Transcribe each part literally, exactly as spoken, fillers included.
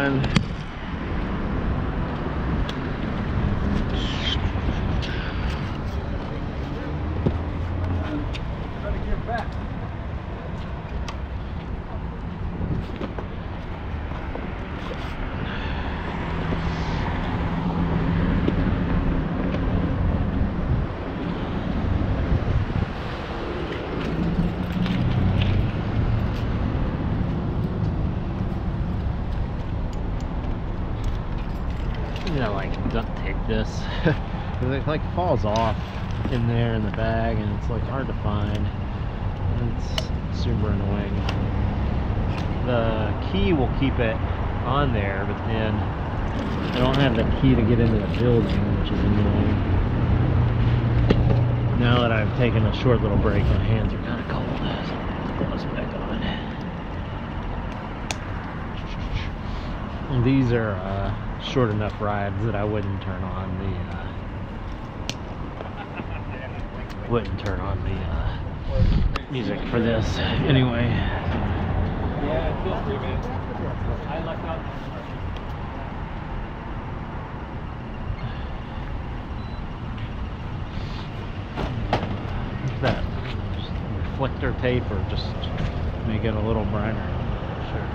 on. You know, like duct tape this because it like falls off in there in the bag and it's like hard to find. It's super annoying. The key will keep it on there, but then I don't have the key to get into the building, which is annoying. Now that I've taken a short little break, my hands are kind of cold, so I'm gonna put the gloves back on. These are uh, short enough rides that I wouldn't turn on the uh, wouldn't turn on the uh, music for this anyway. Yeah, it feels pretty good. I like that. That reflector tape or just make it a little brighter. Sure.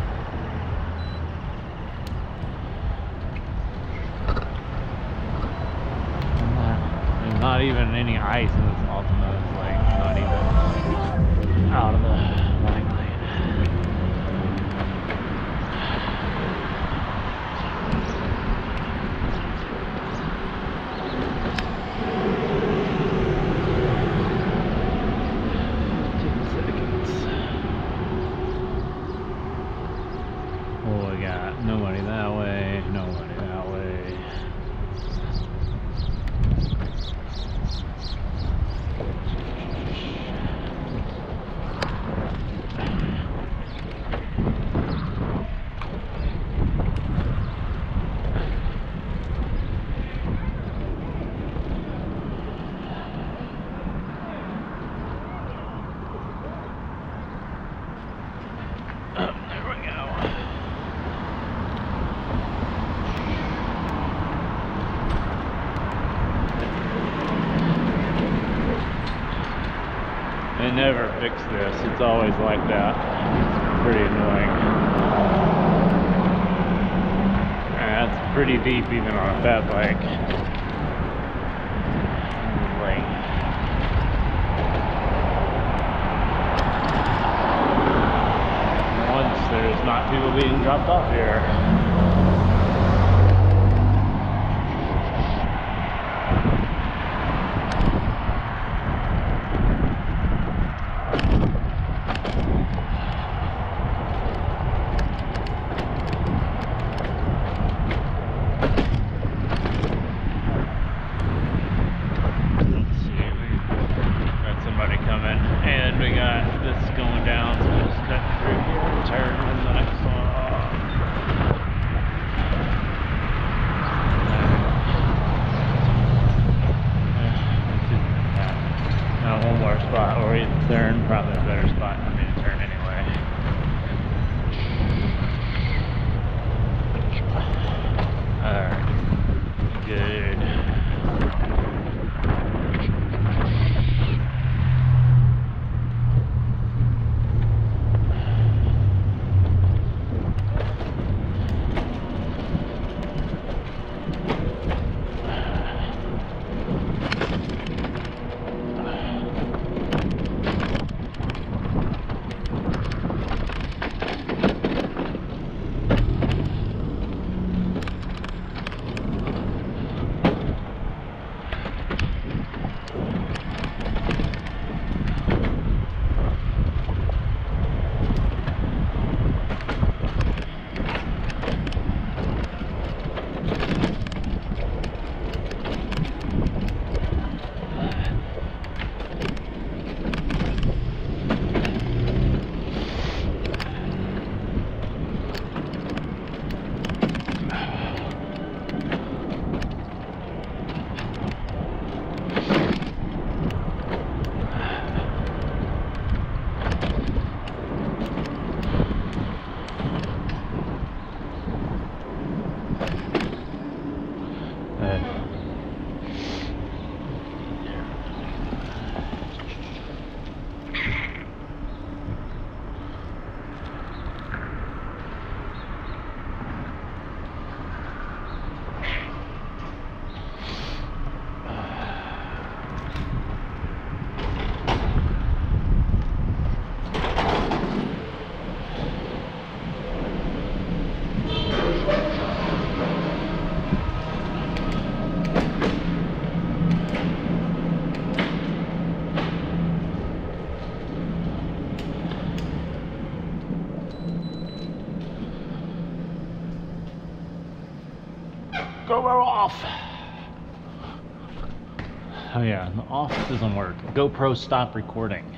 Not even any ice in this Altima. It's like not even out of the line lane. Oh, we got nobody that way, nobody that way. They never fix this. It's always like that. It's pretty annoying. And that's pretty deep even on a fat bike. Like, once there's not people being dropped off here. And we got this going down, so just cut through here and turn the next one off. GoPro off. Oh yeah, the off doesn't work. GoPro stop recording.